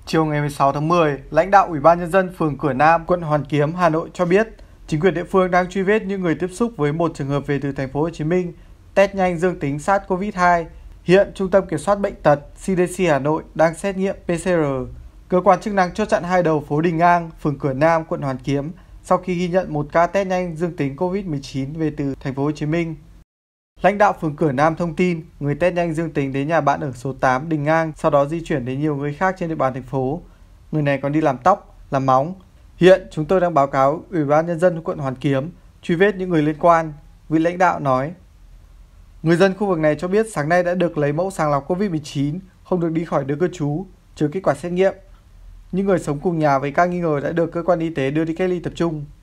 Chiều ngày 16 tháng 10, lãnh đạo Ủy ban Nhân dân phường Cửa Nam, quận Hoàn Kiếm, Hà Nội cho biết, chính quyền địa phương đang truy vết những người tiếp xúc với một trường hợp về từ thành phố Hồ Chí Minh, test nhanh dương tính SARS-CoV-2. Hiện, Trung tâm Kiểm soát Bệnh tật CDC Hà Nội đang xét nghiệm PCR. Cơ quan chức năng chốt chặn hai đầu phố Đình Ngang, phường Cửa Nam, quận Hoàn Kiếm sau khi ghi nhận một ca test nhanh dương tính COVID-19 về từ thành phố Hồ Chí Minh. Lãnh đạo phường Cửa Nam thông tin, người test nhanh dương tính đến nhà bạn ở số 8 Đình Ngang, sau đó di chuyển đến nhiều người khác trên địa bàn thành phố. Người này còn đi làm tóc, làm móng. Hiện chúng tôi đang báo cáo Ủy ban Nhân dân quận Hoàn Kiếm truy vết những người liên quan. Vị lãnh đạo nói, người dân khu vực này cho biết sáng nay đã được lấy mẫu sàng lọc COVID-19, không được đi khỏi nơi cư trú, chờ kết quả xét nghiệm. Những người sống cùng nhà với ca nghi ngờ đã được cơ quan y tế đưa đi cách ly tập trung.